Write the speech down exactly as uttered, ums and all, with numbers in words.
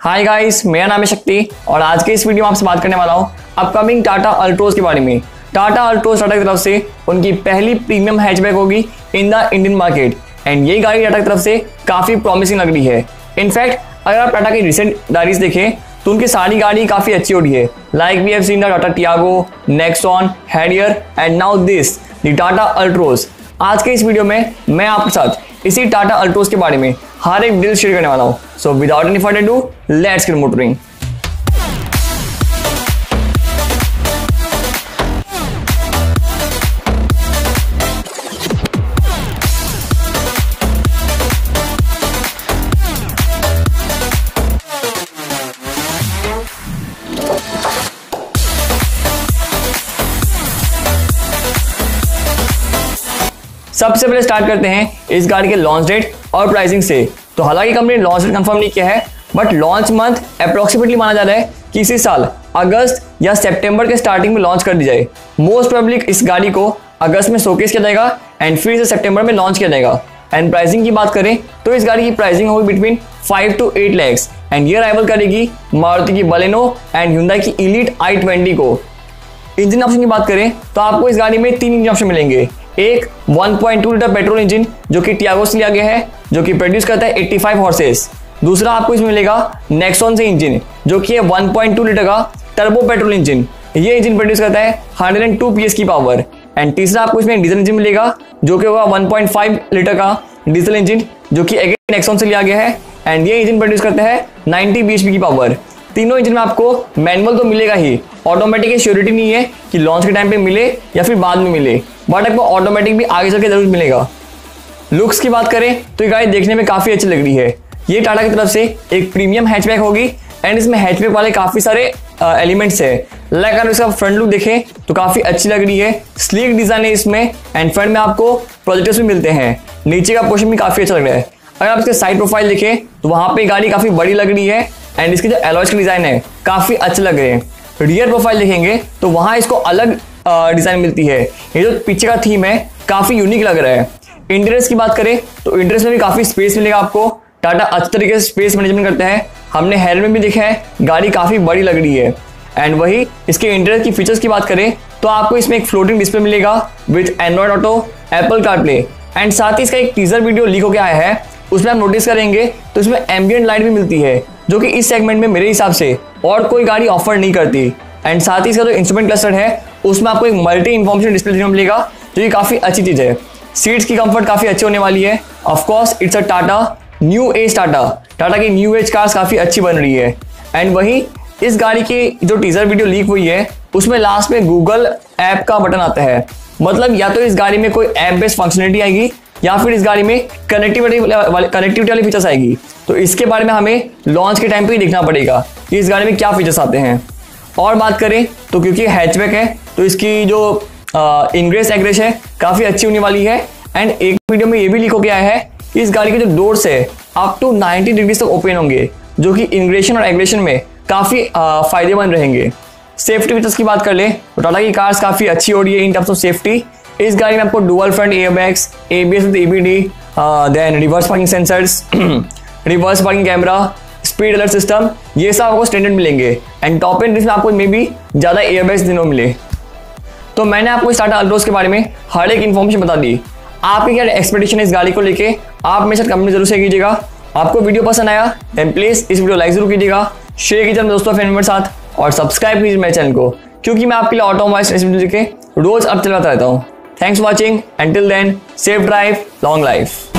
Hi guys, मेरा नाम है शक्ति और आज के इस वीडियो में आपसे बात करने वाला हूँ अपकमिंग टाटा अल्ट्रोज के बारे में। टाटा अल्ट्रोज टाटा की तरफ से उनकी पहली प्रीमियम हैचबैक होगी in the Indian market and ये गाड़ी टाटा की तरफ से काफ़ी प्रॉमिसिंग लग रही है। इनफैक्ट अगर आप टाटा की रिसेंट डायरीज देखें तो उनकी सारी गाड़ी काफ़ी अच्छी हो रही है। Like we have seen the Tata Tiago, Nexon, Harrier and now this the Tata Altroz. आज के इस वीडियो में मैं आपके साथ इसी टाटा अल्ट्रोज के बारे में हर एक डिटेल शेयर करने वाला हूँ। So without any further do let's get motoring. सबसे पहले स्टार्ट करते हैं इस गाड़ी के लॉन्च डेट और प्राइसिंग से। तो हालांकि कंपनी ने लॉन्च डेट कंफर्म नहीं किया है बट लॉन्च मंथ अप्रोक्सीमेटली माना जा रहा है कि इसी साल अगस्त या सितंबर के स्टार्टिंग में लॉन्च कर दी जाए। मोस्ट प्रोबेबली इस गाड़ी को अगस्त में शोकेस किया जाएगा एंड फिर से सितंबर में लॉन्च किया जाएगा। एंड प्राइसिंग की बात करें तो इस गाड़ी की प्राइसिंग होगी between five to eight lakhs and ये राइवल करेगी मारुति की बलेनो एंड ह्युंडई की इलीट आई ट्वेंटी को। इंजन ऑप्शन की बात करें तो आपको इस गाड़ी में तीन इंजन ऑप्शन मिलेंगे। एक one point two litre petrol engine जो कि टियागो से लिया गया है जो कि प्रोड्यूस करता है पचासी हॉर्सेस। दूसरा आपको इसमें मिलेगा नेक्सॉन से इंजन जो कि है वन पॉइंट टू लीटर का टर्बो पेट्रोल इंजन। ये इंजन प्रोड्यूस करता है वन हंड्रेड टू पीएस की पावर। एंड तीसरा आपको इसमें डीजल इंजन मिलेगा जो कि होगा वन पॉइंट फाइव लीटर का डीजल इंजन जो कि अगेन नेक्सॉन से लिया गया है एंड ये इंजन प्रोड्यूस करता है नाइंटी बीएचपी की पावर। तीनों इंजन में आपको मैनुअल तो मिलेगा ही, ऑटोमेटिक की श्योरिटी नहीं है कि लॉन्च के टाइम पे मिले या फिर बाद में मिले, बट आपको ऑटोमेटिक भी आगे चल के जरूर मिलेगा। लुक्स की बात करें तो ये गाड़ी देखने में काफ़ी अच्छी लग रही है। ये टाटा की तरफ से एक प्रीमियम हैचबैक होगी एंड इसमें हैचबैक वाले काफ़ी सारे एलिमेंट्स है। लाइक अगर इसका फ्रंट लुक देखें तो काफ़ी अच्छी लग रही है, स्लीक डिज़ाइन है इसमें एंड फ्रंट में आपको प्रोजेक्टर्स भी मिलते हैं। नीचे का पोर्शन भी काफ़ी अच्छा लग रहा है। अगर आप इसके साइड प्रोफाइल देखें तो वहाँ पे गाड़ी काफ़ी बड़ी लग रही है एंड इसके जो एलॉयज का डिज़ाइन है काफ़ी अच्छे लग रहे हैं। रियर प्रोफाइल देखेंगे तो वहाँ इसको अलग डिज़ाइन मिलती है। ये जो पीछे का थीम है काफ़ी यूनिक लग रहा है। इंटीरियर्स की बात करें तो इंटीरियर्स में भी काफ़ी स्पेस मिलेगा आपको। टाटा अच्छे तरीके से स्पेस मैनेजमेंट करता है। हमने हेयर में भी देखा है गाड़ी काफ़ी बड़ी लग रही है। एंड वही इसके इंटीरियर की फीचर्स की बात करें तो आपको इसमें एक फ्लोटिंग डिस्प्ले मिलेगा with Android Auto, Apple CarPlay and साथ ही इसका एक टीजर वीडियो लीक होकर आया है। उसमें आप नोटिस करेंगे तो इसमें एम्बियंट लाइट भी मिलती है जो कि इस सेगमेंट में मेरे हिसाब से और कोई गाड़ी ऑफर नहीं करती। एंड साथ ही इसका जो इंस्ट्रूमेंट क्लस्टर है उसमें आपको एक मल्टी इन्फॉर्मेशन डिस्प्ले देखने को मिलेगा जो कि काफ़ी अच्छी चीज़ है। सीट्स की कंफर्ट काफ़ी अच्छी होने वाली है। Of course it's a Tata new age Tata Tata की न्यू एज कार्स काफ़ी अच्छी बन रही है। एंड वही इस गाड़ी की जो टीजर वीडियो लीक हुई है उसमें लास्ट में गूगल ऐप का बटन आता है। मतलब या तो इस गाड़ी में कोई ऐप बेस्ड फंक्शनलिटी आएगी या फिर इस गाड़ी में कनेक्टिविटी कनेक्टिविटी वाली फीचर्स आएगी। तो इसके बारे में हमें लॉन्च के टाइम पे ही देखना पड़ेगा कि इस गाड़ी में क्या फीचर्स आते हैं। और बात करें तो क्योंकि हैचबैक है तो इसकी जो इनग्रेस एग्रेस है काफ़ी अच्छी होने वाली है। एंड एक वीडियो में ये भी लीक हो गया है कि इस गाड़ी के जो डोर्स है अप टू नाइंटी डिग्रीज तक ओपन होंगे जो कि इनग्रेशन और एग्रेशन में काफ़ी फायदेमंद रहेंगे। सेफ्टी फीचर्स की बात कर ले तो टाटा की कार्स काफ़ी अच्छी हो रही है इन टर्म्स ऑफ सेफ्टी। इस गाड़ी में आपको dual front airbags, ABS with EBD, then reverse parking sensors, reverse parking camera, speed alert system, ये सब आपको स्टैंडर्ड मिलेंगे। एंड टॉप एंड में आपको मे बी ज़्यादा एयरबैग्स देने को मिले। तो मैंने आपको इस टाटा अल्ट्रोज के बारे में हर एक इन्फॉर्मेशन बता दी। आपकी क्या एक्सपेक्टेशन है इस गाड़ी को लेके आप मेरे साथ कमेंट जरूर शेयर कीजिएगा। आपको वीडियो पसंद आया देन प्लीज़ इस वीडियो लाइक जरूर कीजिएगा, शेयर कीजिए दोस्तों फ्रेंड मेरे साथ और सब्सक्राइब कीजिए मेरे चैनल को क्योंकि मैं आपके लिए ऑटोमोबाइल्स लेके रोज अब चलाता रहता हूँ। Thanks for watching. Until then, safe drive, long life.